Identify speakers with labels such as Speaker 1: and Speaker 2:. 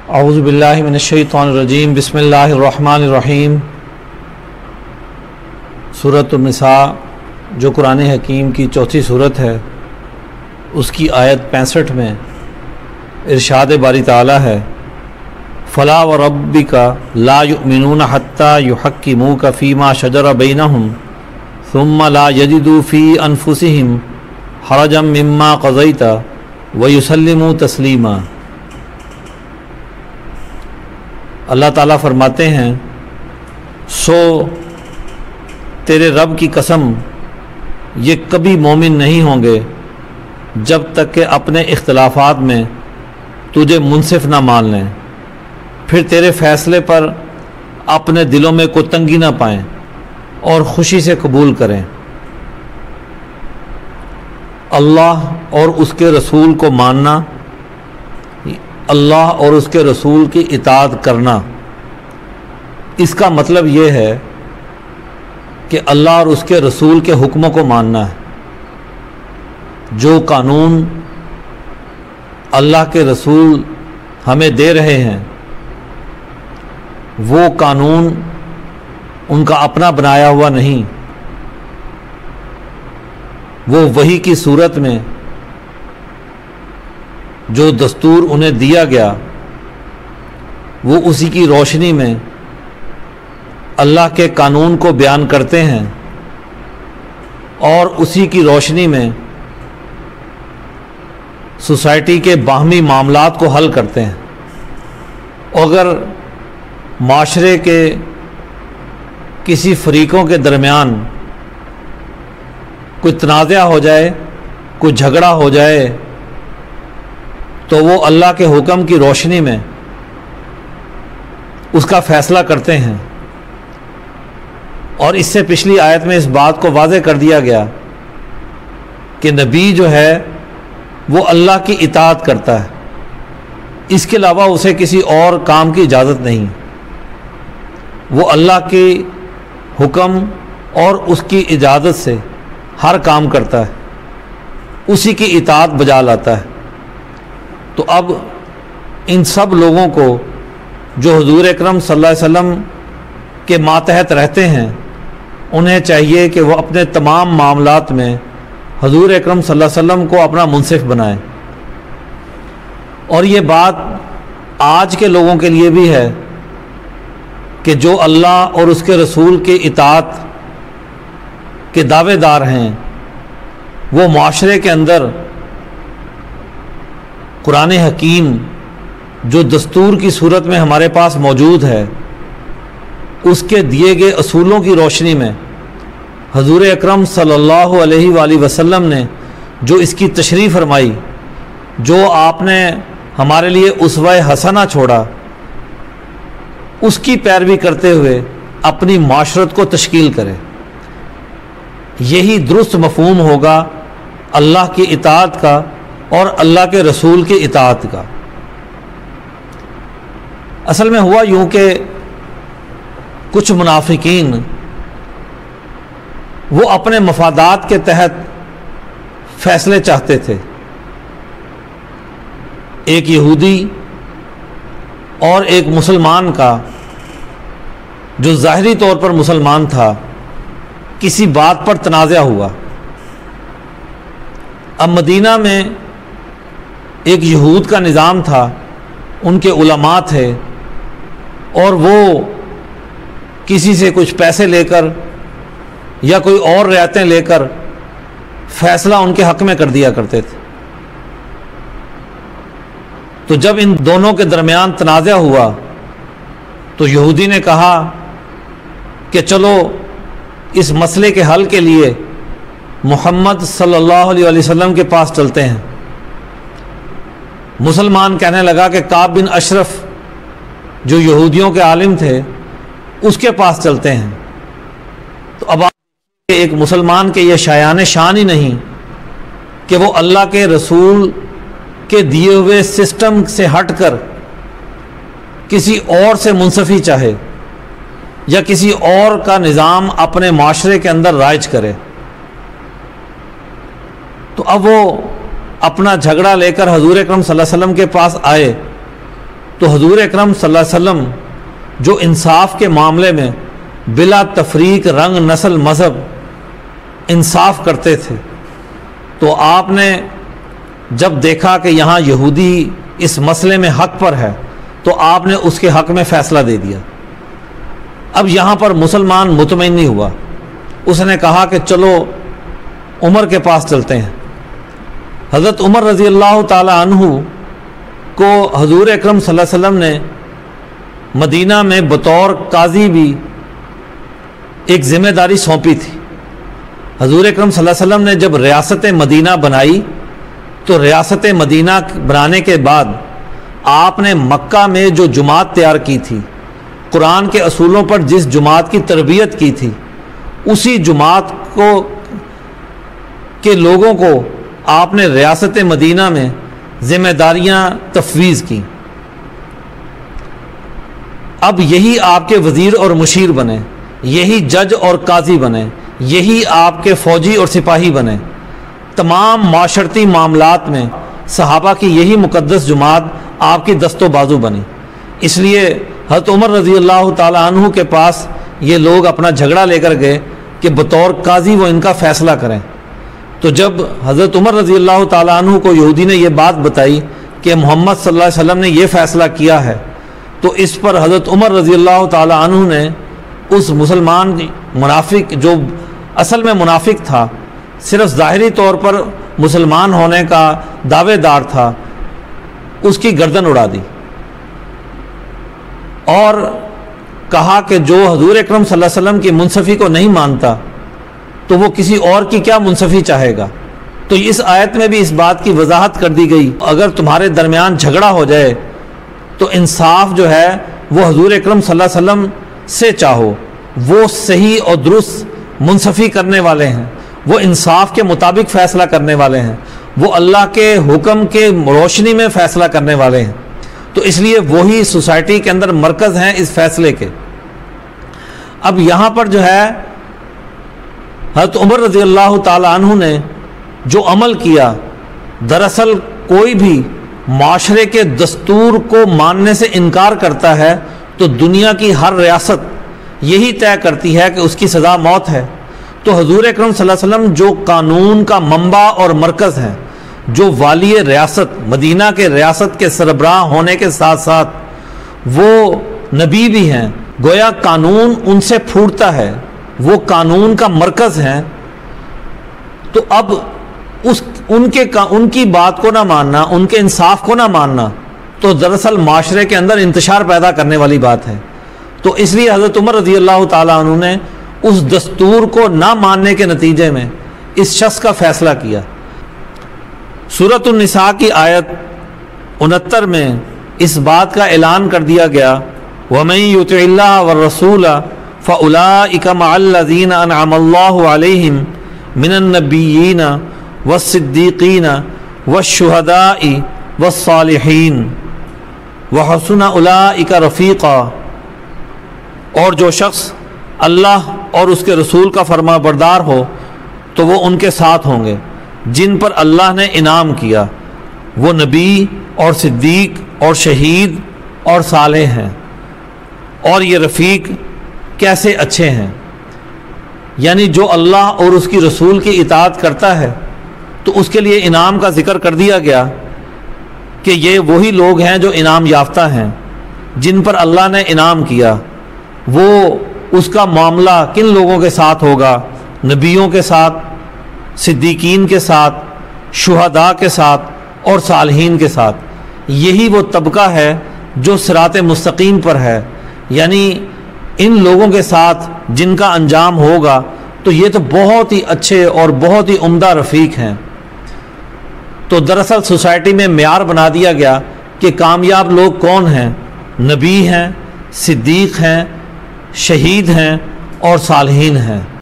Speaker 1: اعوذ باللہ من الشیطان الرجیم بسم اللہ الرحمن الرحیم۔ سورۃ النساء جو قرآن حکیم کی چوتھی صورت ہے، اس کی آیت 65 میں ارشاد باری تعالیٰ ہے، فَلَا وَرَبِّكَ لَا يُؤْمِنُونَ حَتَّى يُحَكِّمُوكَ فِيمَا شَجَرَ بَيْنَهُمْ ثُمَّ لَا يَجِدُوا فِي أَنفُسِهِمْ حَرَجًا مِّمَّا قَضَيْتَ وَيُسَلِّمُوا تَسْلِيمًا۔ اللہ تعالیٰ فرماتے ہیں، سو تیرے رب کی قسم یہ کبھی مومن نہیں ہوں گے جب تک کہ اپنے اختلافات میں تجھے منصف نہ مان لیں، پھر تیرے فیصلے پر اپنے دلوں میں کوئی تنگی نہ پائیں اور خوشی سے قبول کریں۔ اللہ اور اس کے رسول کو ماننا، اللہ اور اس کے رسول کی اطاعت کرنا، اس کا مطلب یہ ہے کہ اللہ اور اس کے رسول کے حکموں کو ماننا ہے۔ جو قانون اللہ کے رسول ہمیں دے رہے ہیں، وہ قانون ان کا اپنا بنایا ہوا نہیں، وہ وحی کی صورت میں جو دستور انہیں دیا گیا، وہ اسی کی روشنی میں اللہ کے قانون کو بیان کرتے ہیں اور اسی کی روشنی میں سوسائٹی کے باہمی معاملات کو حل کرتے ہیں۔ اگر معاشرے کے کسی فریقوں کے درمیان کوئی تنازع ہو جائے، کوئی جھگڑا ہو جائے، تو وہ اللہ کے حکم کی روشنی میں اس کا فیصلہ کرتے ہیں۔ اور اس سے پچھلی آیت میں اس بات کو واضح کر دیا گیا کہ نبی جو ہے وہ اللہ کی اطاعت کرتا ہے، اس کے علاوہ اسے کسی اور کام کی اجازت نہیں۔ وہ اللہ کی حکم اور اس کی اجازت سے ہر کام کرتا ہے، اسی کی اطاعت بجا لاتا ہے۔ تو اب ان سب لوگوں کو جو حضور اکرم صلی اللہ علیہ وسلم کے ماتحت رہتے ہیں، انہیں چاہیے کہ وہ اپنے تمام معاملات میں حضور اکرم صلی اللہ علیہ وسلم کو اپنا منصف بنائیں۔ اور یہ بات آج کے لوگوں کے لیے بھی ہے کہ جو اللہ اور اس کے رسول کے اطاعت کے دعوے دار ہیں، وہ معاشرے کے اندر قرآن حکیم جو دستور کی صورت میں ہمارے پاس موجود ہے، اس کے دیے گئے اصولوں کی روشنی میں حضور اکرم صلی اللہ علیہ وآلہ وسلم نے جو اس کی تشریح فرمائی، جو آپ نے ہمارے لیے اسوہ حسنہ چھوڑا، اس کی پیروی کرتے ہوئے اپنی معاشرت کو تشکیل کرے۔ یہی درست مفہوم ہوگا اللہ کی اطاعت کا اور اللہ کے رسول کی اطاعت کا۔ اصل میں ہوا یوں کہ کچھ منافقین وہ اپنے مفادات کے تحت فیصلے چاہتے تھے۔ ایک یہودی اور ایک مسلمان کا، جو ظاہری طور پر مسلمان تھا، کسی بات پر تنازع ہوا۔ اب مدینہ میں ایک یہود کا نظام تھا، ان کے علماء تھے، اور وہ کسی سے کچھ پیسے لے کر یا کوئی اور رعایتیں لے کر فیصلہ ان کے حق میں کر دیا کرتے تھے۔ تو جب ان دونوں کے درمیان تنازع ہوا تو یہودی نے کہا کہ چلو اس مسئلے کے حل کے لیے محمد صلی اللہ علیہ وسلم کے پاس چلتے ہیں۔ مسلمان کہنے لگا کہ کعب بن اشرف جو یہودیوں کے عالم تھے، اس کے پاس چلتے ہیں۔ تو اب ایک مسلمان کے یہ شایان شان ہی نہیں کہ وہ اللہ کے رسول کے دیے ہوئے سسٹم سے ہٹ کر کسی اور سے منصفی چاہے یا کسی اور کا نظام اپنے معاشرے کے اندر رائج کرے۔ تو اب وہ اپنا جھگڑا لے کر حضور اکرم صلی اللہ علیہ وسلم کے پاس آئے تو حضور اکرم صلی اللہ علیہ وسلم جو انصاف کے معاملے میں بلا تفریق رنگ نسل مذہب انصاف کرتے تھے، تو آپ نے جب دیکھا کہ یہاں یہودی اس مسئلے میں حق پر ہے تو آپ نے اس کے حق میں فیصلہ دے دیا۔ اب یہاں پر مسلمان مطمئن نہیں ہوا، اس نے کہا کہ چلو عمر کے پاس چلتے ہیں۔ حضرت عمر رضی اللہ تعالی عنہ کو حضور اکرم صلی اللہ علیہ وسلم نے مدینہ میں بطور قاضی بھی ایک ذمہ داری سونپی تھی۔ حضور اکرم صلی اللہ علیہ وسلم نے جب ریاست مدینہ بنائی تو ریاست مدینہ بنانے کے بعد آپ نے مکہ میں جو جماعت تیار کی تھی، قرآن کے اصولوں پر جس جماعت کی تربیت کی تھی، اسی جماعت کے لوگوں کو آپ نے ریاست مدینہ میں ذمہ داریاں تفویض کی۔ اب یہی آپ کے وزیر اور مشیر بنے، یہی جج اور قاضی بنے، یہی آپ کے فوجی اور سپاہی بنے۔ تمام معاشرتی معاملات میں صحابہ کی یہی مقدس جماعت آپ کی دست و بازو بنی۔ اس لیے حضرت عمر رضی اللہ تعالی عنہ کے پاس یہ لوگ اپنا جھگڑا لے کر گئے کہ بطور قاضی وہ ان کا فیصلہ کریں۔ تو جب حضرت عمر رضی اللہ تعالی عنہ کو یہودی نے یہ بات بتائی کہ محمد صلی اللہ علیہ وسلم نے یہ فیصلہ کیا ہے، تو اس پر حضرت عمر رضی اللہ تعالی عنہ نے اس مسلمان منافق جو اصل میں منافق تھا، صرف ظاہری طور پر مسلمان ہونے کا دعوے دار تھا، اس کی گردن اڑا دی اور کہا کہ جو حضور اکرم صلی اللہ علیہ وسلم کی منصفی کو نہیں مانتا تو وہ کسی اور کی کیا منصفی چاہے گا۔ تو اس آیت میں بھی اس بات کی وضاحت کر دی گئی، اگر تمہارے درمیان جھگڑا ہو جائے تو انصاف جو ہے وہ حضور اکرم صلی اللہ علیہ وسلم سے چاہو، وہ صحیح اور درست منصفی کرنے والے ہیں، وہ انصاف کے مطابق فیصلہ کرنے والے ہیں، وہ اللہ کے حکم کے روشنی میں فیصلہ کرنے والے ہیں۔ تو اس لیے وہی سوسائٹی کے اندر مرکز ہیں اس فیصلے کے۔ اب یہاں پر جو ہے حضرت عمر رضی اللہ تعالی عنہ نے جو عمل کیا، دراصل کوئی بھی معاشرے کے دستور کو ماننے سے انکار کرتا ہے تو دنیا کی ہر ریاست یہی طے کرتی ہے کہ اس کی سزا موت ہے۔ تو حضور اکرم صلی اللہ علیہ وسلم جو قانون کا منبع اور مرکز ہیں، جو والی ریاست مدینہ کے ریاست کے سربراہ ہونے کے ساتھ ساتھ وہ نبی بھی ہیں، گویا قانون ان سے پھوٹتا ہے، وہ قانون کا مرکز ہیں۔ تو اب ان کی بات کو نہ ماننا، ان کے انصاف کو نہ ماننا تو دراصل معاشرے کے اندر انتشار پیدا کرنے والی بات ہے۔ تو اس لیے حضرت عمر رضی اللہ تعالیٰ عنہ نے اس دستور کو نہ ماننے کے نتیجے میں اس شخص کا فیصلہ کیا۔ سورۃ النساء کی آیت 69 میں اس بات کا اعلان کر دیا گیا، وَمَن يُطِعِ اللَّهَ وَالرَّسُولَ فَأُولَٰئِكَ مَعَ الَّذِينَ أَنْعَمَ اللَّهُ عَلَيْهِمْ مِنَ النَّبِيِّينَ وَالصِّدِّيقِينَ وَالشُّهَدَاءِ وَالصَّالِحِينَ وَحَسُنَ أُولَٰئِكَ رَفِيقًا۔ اور جو شخص اللہ اور اس کے رسول کا فرما بردار ہو تو وہ ان کے ساتھ ہوں گے جن پر اللہ نے انعام کیا، وہ نبی اور صدیق اور شہید اور صالح ہیں، اور یہ رفیق کیسے اچھے ہیں۔ یعنی جو اللہ اور اس کی رسول کی اطاعت کرتا ہے تو اس کے لیے انعام کا ذکر کر دیا گیا کہ یہ وہی لوگ ہیں جو انعام یافتہ ہیں، جن پر اللہ نے انعام کیا۔ وہ اس کا معاملہ کن لوگوں کے ساتھ ہوگا؟ نبیوں کے ساتھ، صدیقین کے ساتھ، شہداء کے ساتھ اور صالحین کے ساتھ۔ یہی وہ طبقہ ہے جو صراط مستقیم پر ہے، یعنی ان لوگوں کے ساتھ جن کا انجام ہوگا تو یہ تو بہت ہی اچھے اور بہت ہی عمدہ رفیق ہیں۔ تو دراصل سوسائٹی میں معیار بنا دیا گیا کہ کامیاب لوگ کون ہیں؟ نبی ہیں، صدیق ہیں، شہید ہیں اور صالحین ہیں۔